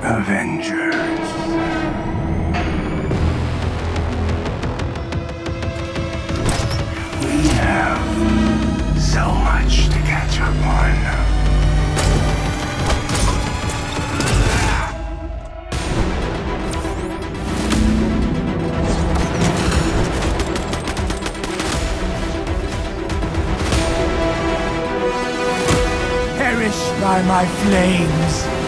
Avengers. We have so much to catch up on. Perish by my flames.